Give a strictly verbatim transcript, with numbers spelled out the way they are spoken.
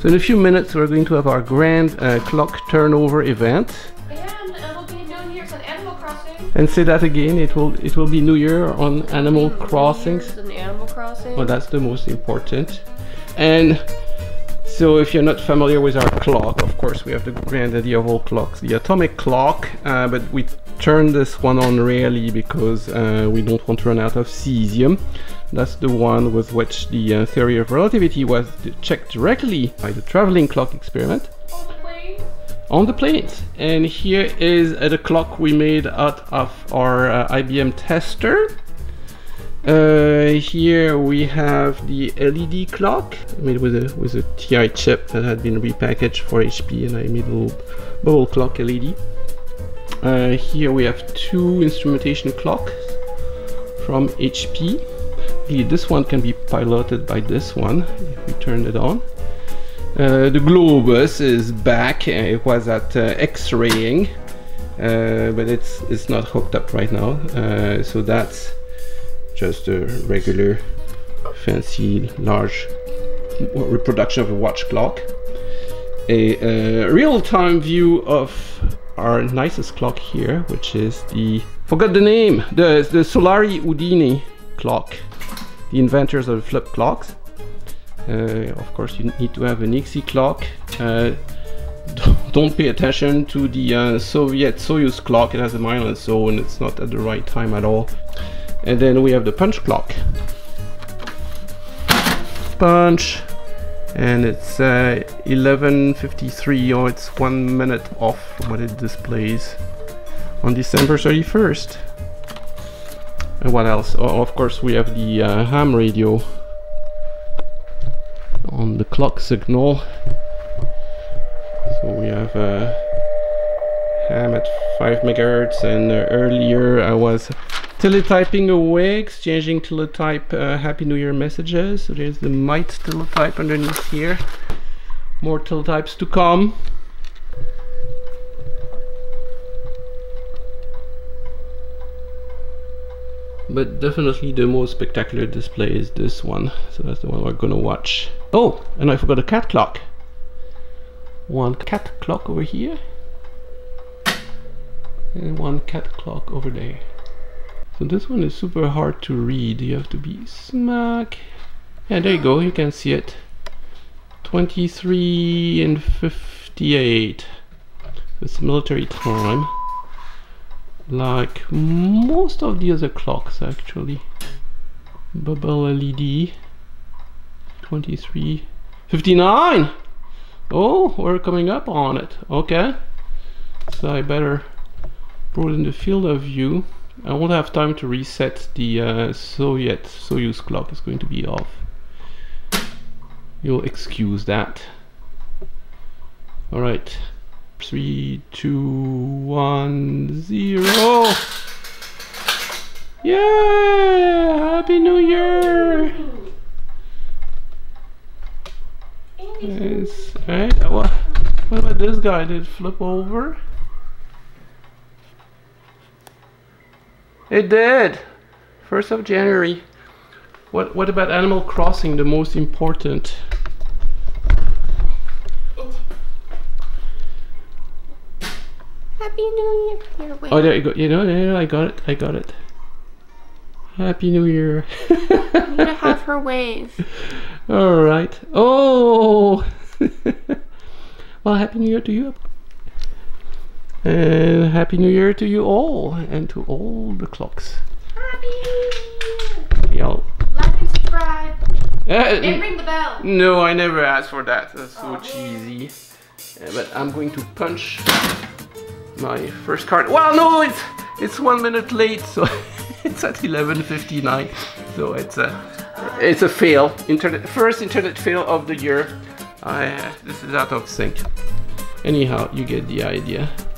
So in a few minutes we're going to have our grand uh, clock turnover event. And uh, we'll be doing here some Animal Crossing. And say that again, it will it will be New Year on Animal Crossings. An Animal Crossing. Well, that's the most important. And so if you're not familiar with our clock, of course we have the granddaddy of all clocks, the atomic clock, uh, but we turn this one on rarely because uh, we don't want to run out of cesium. That's the one with which the uh, theory of relativity was checked directly by the traveling clock experiment. On the planes. On the planes. And here is uh, the clock we made out of our uh, I B M tester. Uh, here we have the L E D clock made with a with a T I chip that had been repackaged for H P, and I made a little bubble clock L E D. Uh, here we have two instrumentation clocks from H P. This one can be piloted by this one if we turn it on. Uh, the Globus is back. It was at uh, X-raying, uh, but it's it's not hooked up right now. Uh, so that's just a regular, fancy, large reproduction of a watch clock. A uh, real-time view of our nicest clock here, which is the forgot the name, the the Solari Houdini clock. The inventors of flip clocks. Uh, of course, you need to have an X I clock. Uh, don't pay attention to the uh, Soviet Soyuz clock. It has a minus zone. It's not at the right time at all. And then we have the punch clock. Punch, and it's uh, eleven fifty-three. Oh, it's one minute off from what it displays on December thirty-first. And what else? Oh, of course, we have the uh, ham radio on the clock signal. So we have uh, ham at five megahertz, and uh, earlier I was teletyping away, exchanging teletype uh, Happy New Year messages. So there's the might teletype underneath here. More teletypes to come. But definitely the most spectacular display is this one. So that's the one we're gonna watch. Oh, and I forgot a cat clock. One cat clock over here. And one cat clock over there. So this one is super hard to read. You have to be smack. Yeah, there you go, you can see it. twenty-three and fifty-eight. It's military time. Like most of the other clocks actually. Bubble L E D. twenty-three. fifty-nine! Oh, we're coming up on it. Okay. So I better broaden the field of view. I won't have time to reset the uh, Soviet Soyuz clock. It's going to be off. You'll excuse that. Alright. Three, two, one, zero. Yeah! Happy New Year! Yes. Alright, what, what about this guy? Did it flip over? It did! first of January. What, what about Animal Crossing, the most important? Happy New Year. Here, wait. Oh, there you go. You know, you know, I got it. I got it. Happy New Year. I need to have her wave. All right. Oh. Well, Happy New Year to you. And Happy New Year to you all, and to all the clocks. Happy New Year. Y'all. Like and subscribe. Uh, And ring the bell. No, I never asked for that. That's so Oh, cheesy. Uh, but I'm going to punch my first card. Well, no, it's it's one minute late, so it's at eleven fifty-nine. So it's a it's a fail. Internet first internet fail of the year. I uh, this is out of sync. Anyhow, you get the idea.